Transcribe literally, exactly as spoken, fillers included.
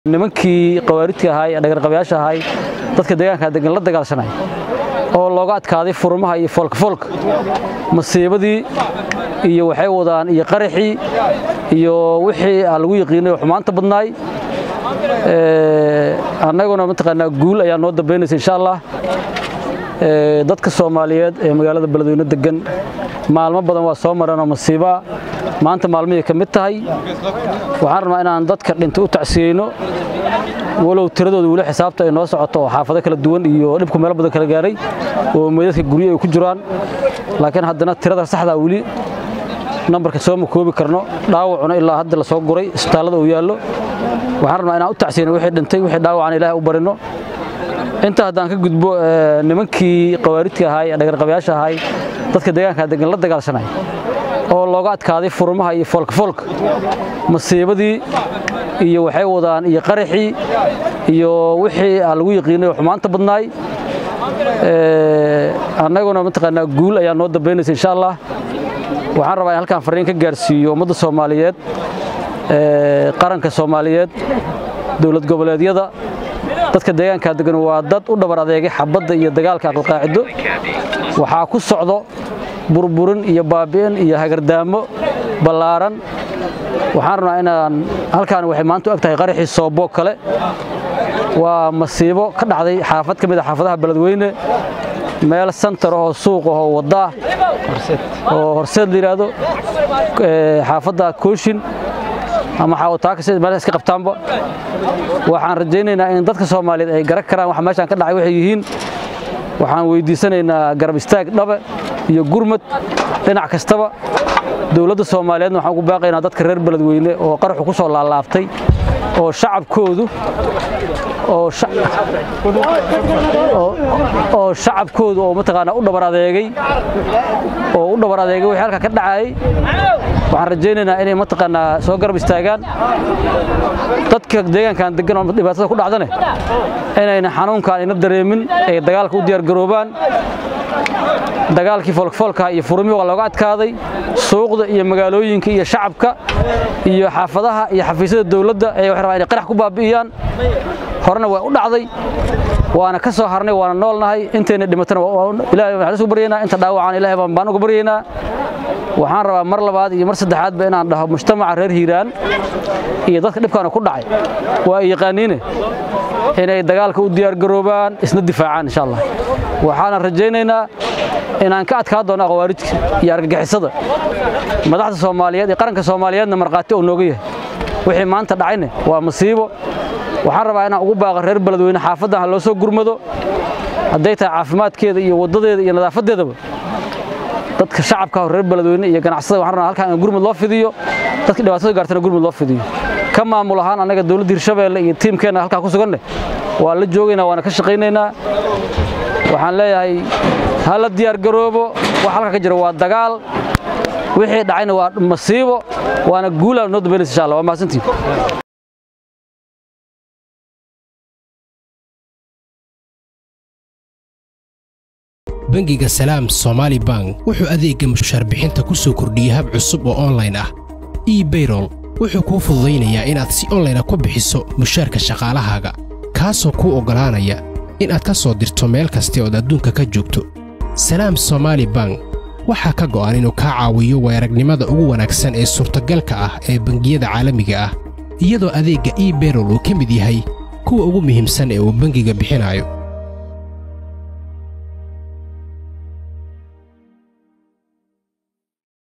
nimankii qawaaridka ahay dhagar qabayaasha ahay dadka deegaanka degan la dagaalsanay oo looga adkaaday furmaha iyo foolka foolka masiibadii iyo waxay wadaan iyo qaraxii iyo wixii lagu yaqiinay xumaanta badnaay ee annaguna mataqaanaa guul ayaa noo dambeynaysa insha Allah ee dadka Soomaaliyeed ee magaalada Beledweyne degan maalmo badan waa soo mareen masiiba maanta maalmihii ka mid tahay waxaan rabnaa inaan dadka dhinta u tacsiyeyno walow tiradooda wali xisaabta ay noo socoto xaafado kala duwan iyo dhibku meel badan kala gaaray oo meedadka guriga ay ku jiraan laakiin haddana tirada saxda wali numberka soo ma koobi karno dhaawacuna ilaa hadda la soo guray isbitaalada uu yaallo waxaan rabnaa inaan u tacsiyeyno wixii dhintay wixii dhaawacan Ilaahay u barino inta haddaan ka gudbo nimankii qawaaridka ahay dhagar qabayaasha ahay dadka deegaanka degan la dagaalsanay oo looga adkaaday furmaha iyo foolka foolka masiibadii iyo waxay wadaan iyo qaraxii iyo wixii lagu yaqiinay xumaanta badnaay ee annaguna mataqaanaa guul ayaa noo dambeynaysa insha Allah waxaan rabaa in halkaan fariin ka gaarsiiyo ummadda Soomaaliyeed ee qaranka Soomaaliyeed dawlad goboleedyada dadka deegaanka degan waa dad u dhabar adeegay xabadda iyo dagaalka aqal qaacido waxa ku socdo burburin iyo baabi'in iyo hagardaamo balaaran waxaan rabnaa inaan halkaan waxay maanta u agtahay qaraxii soobo kale waa masiibo ka dhacday xaafad kamid ah xaafadaha Beledweyne meel center oo suuq oo wada oo horseed yiraahdo ee xaafada Kooshin ama xawtaaka sida meel iska qabtaanba waxaan rajaynaynaa in dadka Soomaaliyeed ay garan karaan waxa meeshan ka dhacay waxay yihiin waxaan weydiisanaynaa garab istaag dhaba iyo gurmad dhinac kastaba dawladda Soomaaliyeed waxaan ugu baaqaynaa dadka reer Beledweyne oo qaraxu ku soo laalaabtay oo shacabkoodu oo oo shacabkoodu oo mataqaana u dhabar adeegay oo u dhabar adeegay wixii halka ka dhacay waxaan rajaynaynaa inay mataqaana soo garab istaagaan dadka deegaankan degan oo dhibaatada ku dhacdane inayna xanuunkan ina dareemin ay dagaalka u diyaar garoobaan dagaalkii foolka foolka iyo furmiga waa looga adkaaday suuqda iyo magaalooyinka iyo shacabka iyo xaafadaha iyo xafiisyada dawladda ay wax rabaan inay qarax ku baabi'iyaan horna waa u dhacday waana ka soo harnay waana noolnahay inteena dhimatana Ilaahay waxaan isku baryaynaa inta dhaawacaan Ilaahay baan ugu baryaynaa waxaan rabaa mar labaad iyo mar saddexaad ba inaan dhaho mujtamaca reer Hiiraan iyo dadka dhibkan ku dhacay waa yaqaaniin inay dagaalka u diyaar garoobaan isna difaacaan insha Allah waxaan rajaynaynaa inaan ka adkaa doono qawaaridka iyo argagixisada madaxda Soomaaliyeed iyo qaranka Soomaaliyeedna marqaati oo nooga yahay wixii maanta dhacayna waa masiibo waxaan rabaa inaan ugu baaqo reer Beledweyne xaafadaha loo soo gurmado haday tahay caafimaadkeeda iyo wadadeeda iyo nadaafadeedaba dadka shacabka reer Beledweyne iyo ganacsatada waxaan rabnaa halkaan gurmad loo fidiyo dadka dhibaatada gaartana gurmad loo fidiyo ka maamul ahaan anaga dawladda Hirshabeelle iyo tiimkeena halkaan ku sugan waa la joogaynaa waana ka shaqaynaynaa waxaan leeyahay hal diyaar garoobo wax halka ka jira waa dagaal wixii dhacayna waa masiibo waana guul aan noo dambeynaysa insha Allah waa mahadsantiin bangiga Salaam Somali Bank wuxuu adeegga mushaar bixinta ku soo kordhiyay hab cusub oo online ah e-payroll wuxuu kuu fududeynayaa inaad si online ah ku bixiso mushaarka shaqaalahaaga kaasoo kuu ogolaanaya inaad ka soo dirto meel kasta oo adduunka ka joogto Salaam Somali Bank waxa ka go'an inuu ka caawiyo weeragnimada ugu wanaagsan ee suurtagalka ah ee bangiyada caalamiga ah iyadoo adeegga e-payroll uu ka mid yahay kuwa ugu muhiimsan ee uu bangiga bixinayo